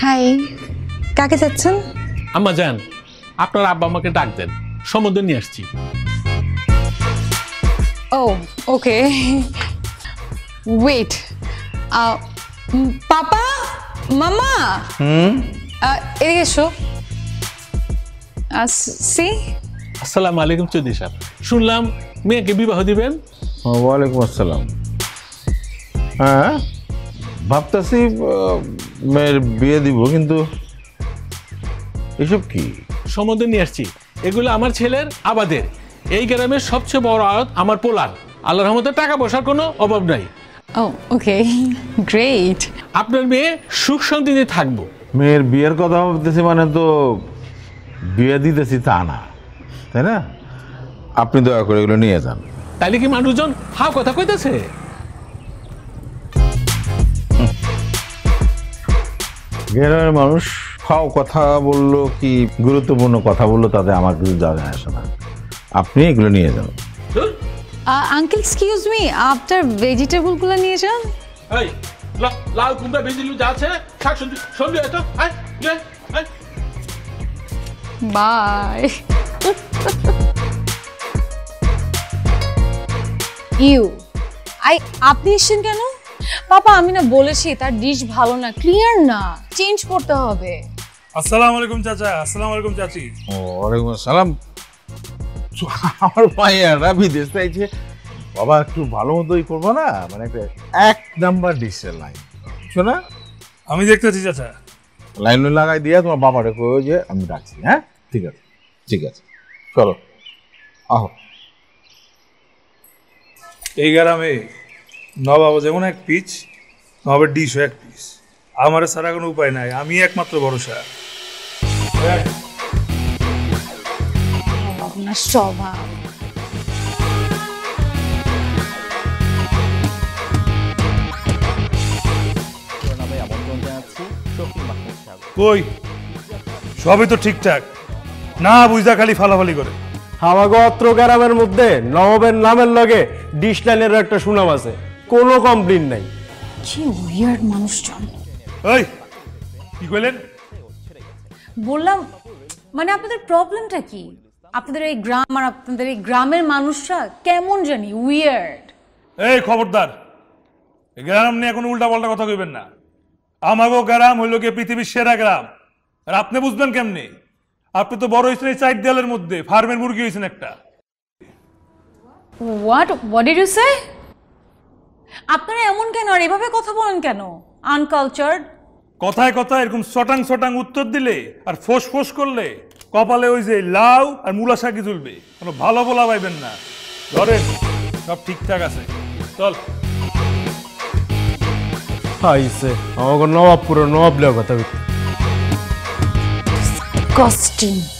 High, কাকে চাচ্ছেন? আম্মা যান, আপনার আব্বা আমাকে ডাক দেন, সম্বন্ধ নিয়ে আসছি। ও ওকে, ওয়েট। পাপা, মামা, এদিকে এসো। সি, আসসালামু আলাইকুম চৌধুরী সাহেব, শুনলাম মেয়েকে বিবাহ দিবেন। ওয়ালাইকুম আসসালাম। হ্যাঁ, ভাবতেছি মেয়ের বিয়ে দিব, কিন্তু এসব কি? সম্বন্ধ নিয়ে আসছি, এগুলো আমার ছেলের আবাদের। এই গ্রামের সবচেয়ে বড় আড়ত আমার পোলার। আল্লাহর রহমতে টাকা পয়সার কোনো অভাব নাই। ও ওকে, গ্রেট। আপনার মেয়ে সুখ শান্তিতে থাকবো। মেয়ের বিয়ের কথা ভাবতেছি মানে তো বিয়ে দিতেছি তা না, তাই না? আপনি দয়া করে এগুলো নিয়ে যান। তাইলে কি মানুষজন হাও কথা কইতেছে? গ্রামের মানুষ ফাও কথা বললো কি গুরুত্বপূর্ণ কথা বললো তাতে আমার কিছু যাবে আসে না। আপনি এগুলো নিয়ে যান। আঙ্কেল এক্সকিউজ মি, আপনার ভেজিটেবলগুলো নিয়ে যান। এই লাল কুমড়া ভেজিলু যা আছে শাক সবজি সবজি এতো আয় আয়। বাই। আপনি এসেছেন কেন? পাপা, আমি না বলেছি তার ডিশ ভালো না, ক্লিয়ার না, চেঞ্জ করতে হবে। আসসালামু আলাইকুম চাচা। আসসালামু আলাইকুম চাচি। ওয়ালাইকুম আসসালাম। আমার ভাইয়ারা বিদেশ চাইছে, বাবা একটু ভালো মতোই করবো না, মানে একটা 1 নাম্বার ডিশের লাইন শোনা। আমি দেখতেছি চাচা। লাইন লাগাই দিয়ে তোমার বাবারে কই যে আমি রাখছি। হ্যাঁ, ঠিক আছে ঠিক আছে, চলো আহ। এই গ্রামে নবাব যেমন এক পিস, নবাবের ডিশও এক পিস। আমার ছাড়া কোনো উপায় নাই, আমি একমাত্র ভরসা। আপনার স্বভাব। কই সবই তো ঠিকঠাক না, বুঝা খালি ফালাফালি করে। আমাগো অত্র গ্রামের মধ্যে নবাবের নামের লগে ডিশ লাইনের একটা সুনাম আছে, কোনো কমপ্লেইন নাই। কি উইয়ার্ড মানুষজন। এই কি কইলেন? বললাম মানে আপনাদের প্রবলেমটা কি? আপনাদের এই গ্রাম আর আপনাদের এই গ্রামের মানুষরা কেমন জানি উইয়ার্ড। এই খবরদার, এই গ্রাম নিয়ে কোনো উল্টা পাল্টা কথা কইবেন না। আমাগো গ্রাম হইল গিয়ে পৃথিবীর সেরা গ্রাম, আর আপনি বুঝবেন কেমনি? আপনি তো বড় হয়েছেন এই 4 দেয়ালের মধ্যে, ফার্মের মুরগি হয়েছেন একটা। What did you say? আপনারা এমন কেন আর এভাবে কথা বলেন কেন? আনকালচার্ড। কথায় কথায় এরকম সটাং সটাং উত্তর দিলে আর ফোস ফোস করলে কপালে ওই যে লাউ আর মূলা শাকি ঝুলবে, কোনো ভালো বলা পাইবেন না। ধরেন সব ঠিকঠাক আছে, চল। আইছে আমাকে নবাবপুরের নবাব লেগে কথা কস্টিং।